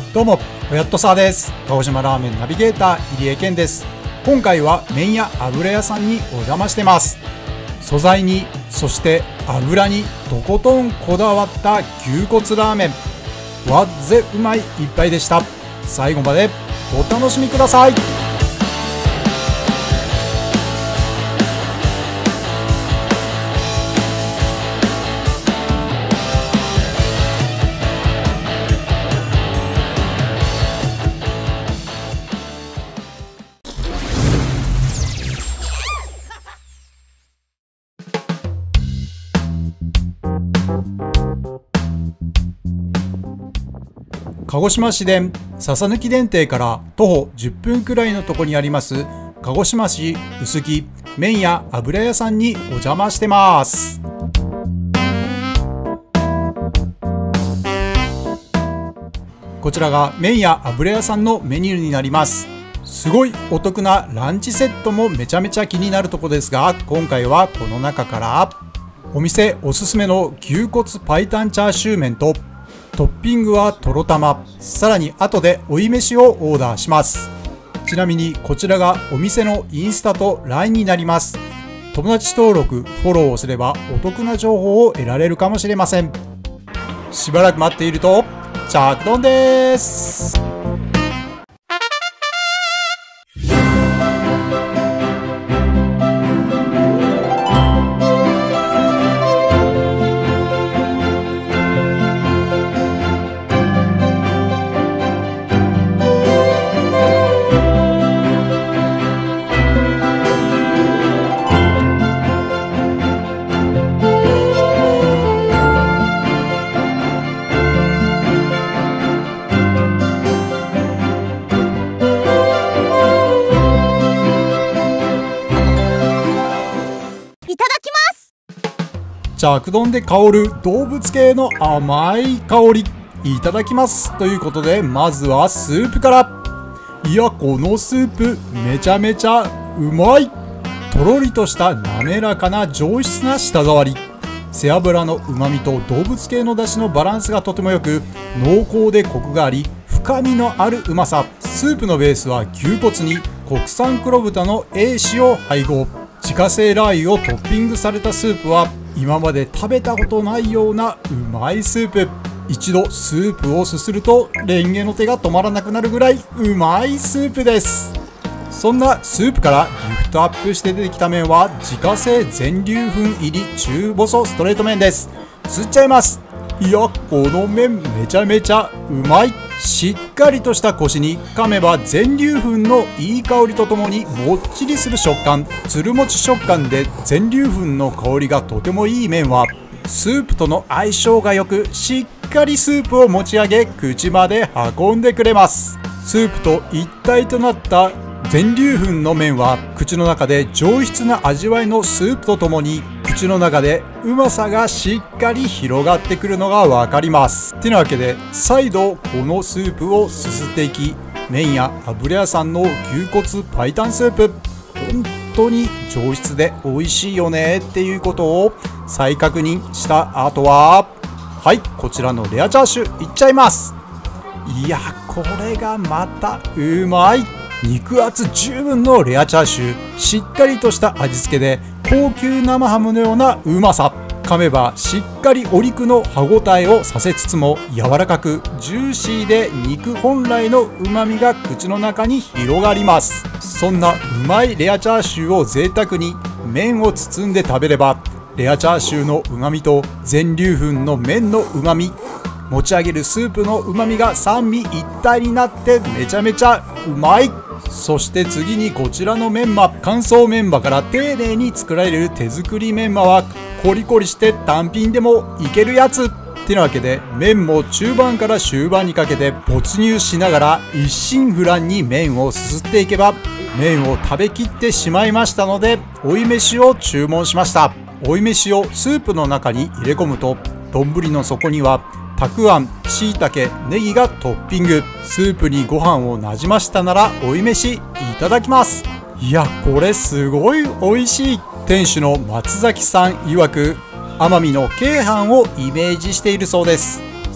どうも、おやっとさーです。鹿児島ラーメンナビゲーター入江健です。今回は麺屋油屋さんにお邪魔してます。素材に、そして油にとことんこだわった牛骨ラーメン、わっぜうまい一杯でした。最後までお楽しみください。鹿児島市電笹抜電停から徒歩10分くらいのところにあります鹿児島市臼杵麺屋油屋さんにお邪魔してます。こちらが麺屋油屋さんのメニューになります。すごいお得なランチセットもめちゃめちゃ気になるところですが、今回はこの中からお店おすすめの牛骨白湯チャーシュー麺とトッピングはとろ玉、さらに後で追い飯をオーダーします。ちなみにこちらがお店のインスタと LINE になります。友達登録、フォローをすればお得な情報を得られるかもしれません。しばらく待っていると着丼です。着丼で香る動物系の甘い香りいただきますということで、まずはスープから。いや、このスープめちゃめちゃうまい。とろりとした滑らかな上質な舌触り、背脂のうまみと動物系の出汁のバランスがとてもよく、濃厚でコクがあり深みのあるうまさ。スープのベースは牛骨に国産黒豚の英脂を配合、自家製ラー油をトッピングされたスープは今まで食べたことないようなうまいスープ。一度スープをすするとレンゲの手が止まらなくなるぐらいうまいスープです。そんなスープからリフトアップして出てきた麺は自家製全粒粉入り中細ストレート麺です。吸っちゃいます。いや、この麺めちゃめちゃうまい。しっかりとしたコシに噛めば全粒粉のいい香りとともにもっちりする食感、つるもち食感で全粒粉の香りがとてもいい麺はスープとの相性がよく、しっかりスープを持ち上げ口まで運んでくれます。スープと一体となった全粒粉の麺は口の中で上質な味わいのスープとともに口の中でうまさがしっかり広がってくるのがわかります。てなわけで再度このスープをすすっていき、麺屋油屋さんの牛骨白湯スープ本当に上質で美味しいよねっていうことを再確認した後は、はい、こちらのレアチャーシューいっちゃいます。いや、これがまたうまい。肉厚十分のレアチャーシュー、しっかりとした味付けで高級生ハムのようなうまさ。噛めばしっかりお肉の歯ごたえをさせつつも柔らかくジューシーで肉本来のうまみが口の中に広がります。そんなうまいレアチャーシューを贅沢に麺を包んで食べれば、レアチャーシューのうまみと全粒粉の麺のうまみ、持ち上げるスープのうまみが三位一体になってめちゃめちゃうまい。そして次にこちらのメンマ、乾燥メンマから丁寧に作られる手作りメンマはコリコリして単品でもいけるやつってなわけで、麺も中盤から終盤にかけて没入しながら一心不乱に麺をすすっていけば麺を食べきってしまいましたので、追い飯を注文しました。追い飯をスープの中に入れ込むと、丼の底にはたくあん、しいたけ、ネギがトッピング。スープにご飯をなじましたなら追い飯いただきます。いや、これすごい美味しい。店主の松崎さん曰く奄美の鶏飯をイメージしているそうです。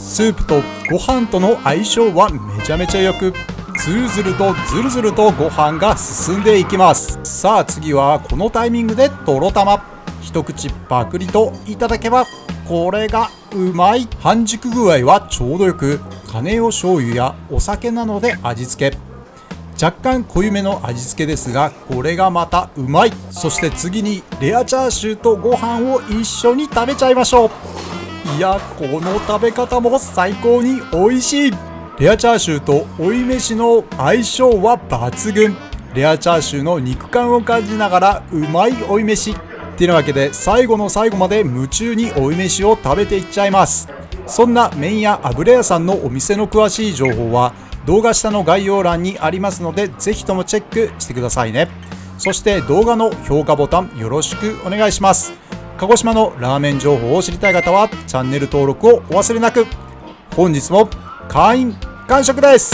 スープとご飯との相性はめちゃめちゃよく、ズルズルとズルズルとご飯が進んでいきます。さあ次はこのタイミングでとろたま、一口パクリといただけばこれがうまい。半熟具合はちょうどよく、カネオ醤油やお酒などで味付け、若干濃いめの味付けですがこれがまたうまい。そして次にレアチャーシューとご飯を一緒に食べちゃいましょう。いやこの食べ方も最高に美味しい。レアチャーシューと追い飯の相性は抜群。レアチャーシューの肉感を感じながらうまい追い飯ってなわけで、最後の最後まで夢中に追い飯を食べていっちゃいます。そんな麺屋油屋さんのお店の詳しい情報は動画下の概要欄にありますので、ぜひともチェックしてくださいね。そして動画の評価ボタンよろしくお願いします。鹿児島のラーメン情報を知りたい方はチャンネル登録をお忘れなく。本日も会員完食です。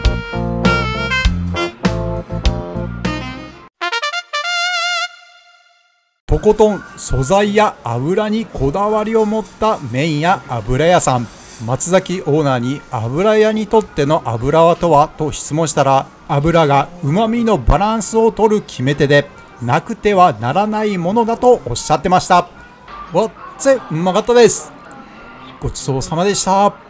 とことん素材や油にこだわりを持った麺屋油屋さん。松崎オーナーに油屋にとっての油はとはと質問したら、油が旨味のバランスを取る決め手でなくてはならないものだとおっしゃってました。わっぜうまかったです。ごちそうさまでした。